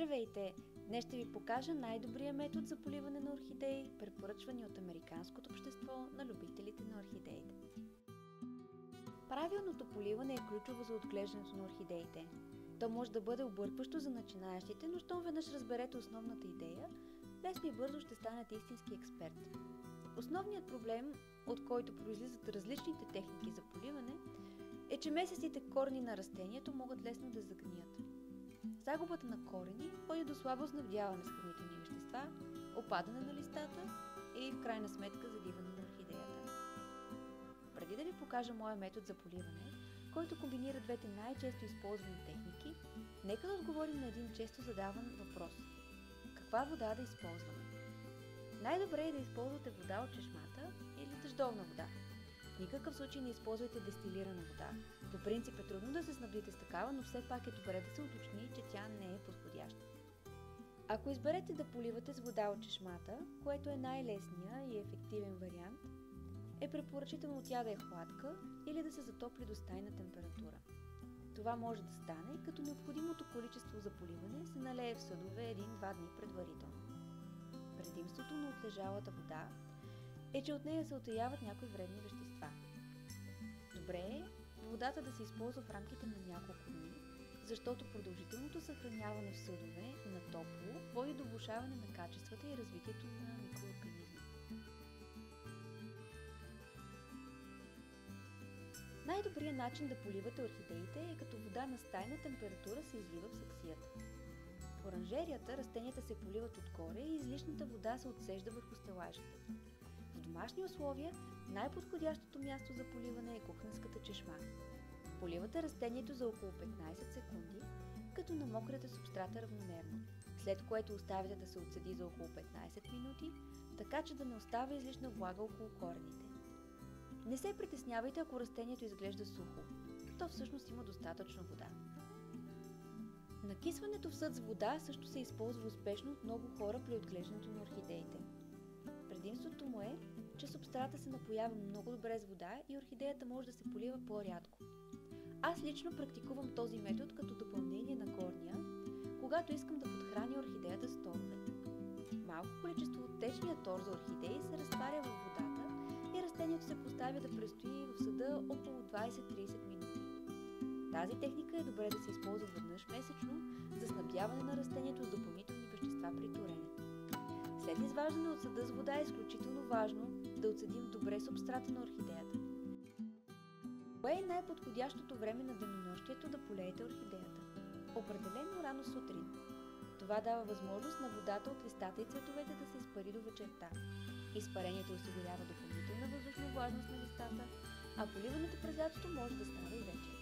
Здравейте! Днес ще ви покажа най-добрия метод за поливане на орхидеи, препоръчвани от Американското общество на любителите на орхидеите. Правилното поливане е ключово за отглеждането на орхидеите. То може да бъде объркващо за начинаещите, но щом веднъж разберете основната идея, лесно и бързо ще станете истински експерт. Основният проблем, от който произлизат различните техники за поливане, е, че месеците корени на растението могат лесно да загният. Загубата на корени води до слабо снабдяване с хранителни вещества, опадане на листата и в крайна сметка загиване на орхидеята. Преди да ви покажа моя метод за поливане, който комбинира двете най-често използвани техники, нека да отговорим на един често задаван въпрос. Каква вода да използваме? Най-добре е да използвате вода от чешмата или дъждовна вода. В никакъв случай не използвайте дестилирана вода. По принцип е трудно да се снабдите с такава, но все пак е добре да се уточни, че тя не е подходяща. Ако изберете да поливате с вода от чешмата, което е най-лесния и ефективен вариант, е препоръчително тя да е хладка или да се затопли до стайна температура. Това може да стане, като необходимото количество за поливане се налее в съдове 1-2 дни предварително. Предимството на отлежалата вода е, че от нея се отаяват някои вредни вещества. Добре е водата да се използва в рамките на няколко дни, защото продължителното съхраняване в съдове на топло води до влошаване на качествата и развитието на микроорганизми. Най-добрият начин да поливате орхидеите е като вода на стайна температура се излива в саксията. В оранжерията растенията се поливат отгоре и излишната вода се отсежда върху стелажите. В домашни условия най-подходящото място за поливане е кухненската чешма. Поливате растението за около 15 секунди, като намокряте субстрата равномерно, след което оставяте да се отседи за около 15 минути, така че да не остава излишна влага около корените. Не се притеснявайте, ако растението изглежда сухо. То всъщност има достатъчно вода. Накисването в съд с вода също се използва успешно от много хора при отглеждането на орхидеите. Предимството му е, че субстрата се напоява много добре с вода и орхидеята може да се полива по-рядко. Аз лично практикувам този метод като допълнение на горния, когато искам да подхраня орхидеята с торове. Малко количество от течния тор за орхидеи се разтваря в водата и растението се поставя да престои в съда около 20-30 минути. Тази техника е добре да се използва веднъж месечно за снабдяване на растението с допълнителни вещества при торенето. След изваждане от съда с вода е изключително важно да отседим добре субстрата на орхидеята. Кое е най-подходящото време на денонощието да полеете орхидеята? Определено рано сутрин. Това дава възможност на водата от листата и цветовете да се изпари до вечерта. Изпарението осигурява допълнителна въздушна влажност на листата, а поливането през лятото може да става и вечер.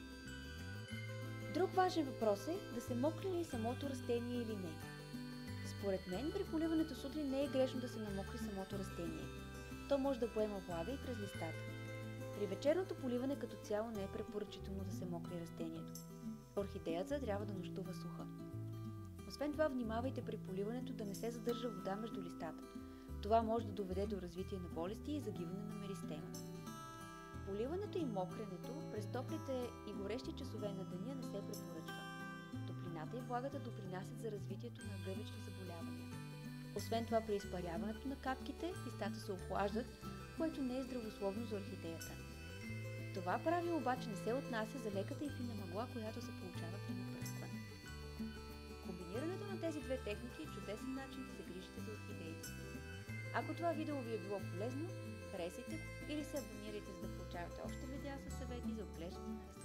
Друг важен въпрос е да се мокри ли самото растение или не. Според мен при поливането сутрин не е грешно да се намокри самото растение. То може да поема влага и през листата. При вечерното поливане като цяло не е препоръчително да се мокри растението. Орхидеята трябва да нощува суха. Освен това, внимавайте при поливането да не се задържа вода между листата. Това може да доведе до развитие на болести и загиване на меристемата. Поливането и мокренето през топлите и горещи часове на деня не се препоръчва. Топлината и влагата допринасят за развитието на гъбични заболявания. Освен това, при изпаряването на капките, листата се охлаждат, което не е здравословно за орхидеята. Това правило обаче не се отнася за леката и фина мъгла, която се получава при напръскване. Комбинирането на тези две техники е чудесен начин да се грижите за орхидеите. Ако това видео ви е било полезно, харесайте го или се абонирайте, за да получавате още видеа със съвети за отглеждане на растения.